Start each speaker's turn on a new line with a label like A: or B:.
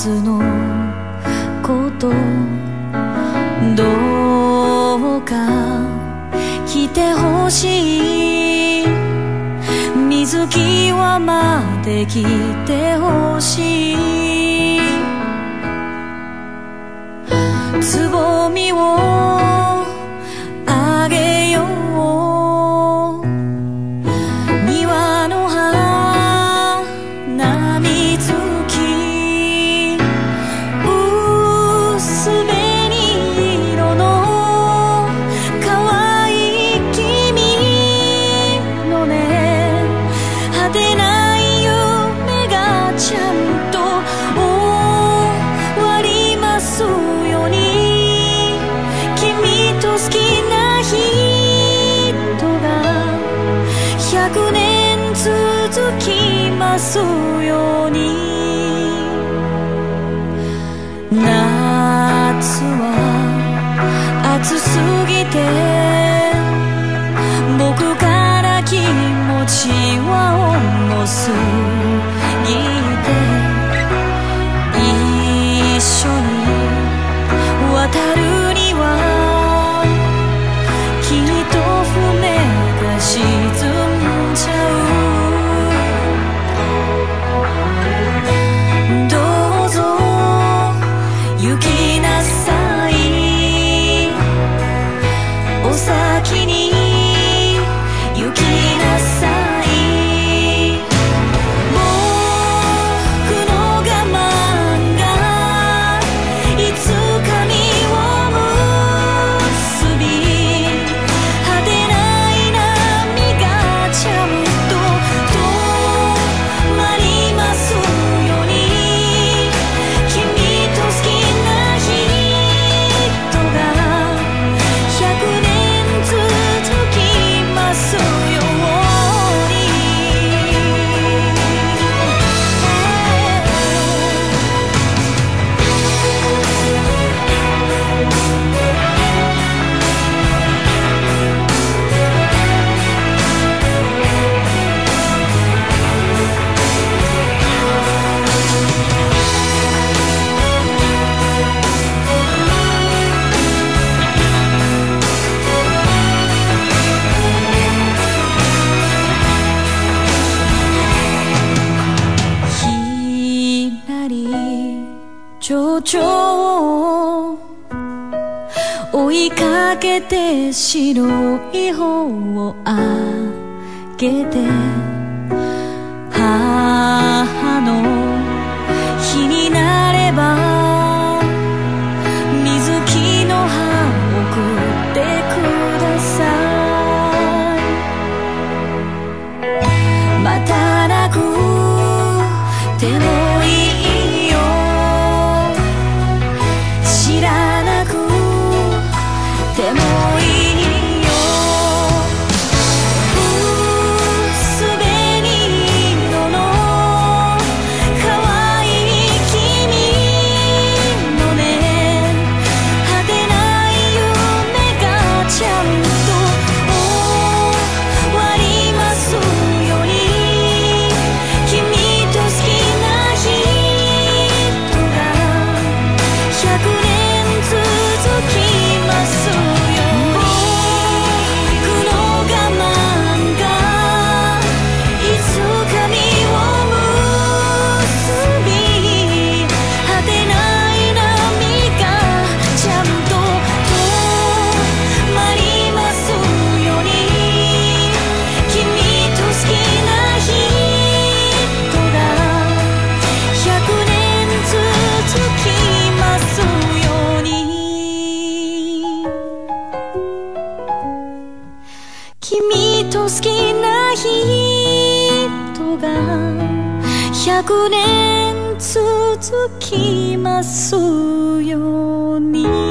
A: つのことどうか来てほしい水際まで来てほしいつぼみをあげよう庭の花水木薄紅色の可愛い君のね果てない夢がちゃんと終わりますように君と好きな人が100年続きますように夏は暑すぎて僕から気持ちは重すぎて一緒に渡るにはきっと船が沈んじゃうどうぞ行きなさいお先に行きなさい僕の我慢がいつか実を結び果てない波がちゃんと止まりますように君と好きな人が100年続きますようにひらり蝶々を追いかけて白い方をあげて母の日になれば水木の葉送ってくださいまたなくてもいいよ知らなくてもいいよ薄紅色の可愛い君のね果てない夢がちゃんと終わりますように君と好きな人が100年続きますよ僕の我慢がいつか実を結び果てない波がちゃんと止まりますように君と好きな人が100年続きますように君と好きな人が100年続きますように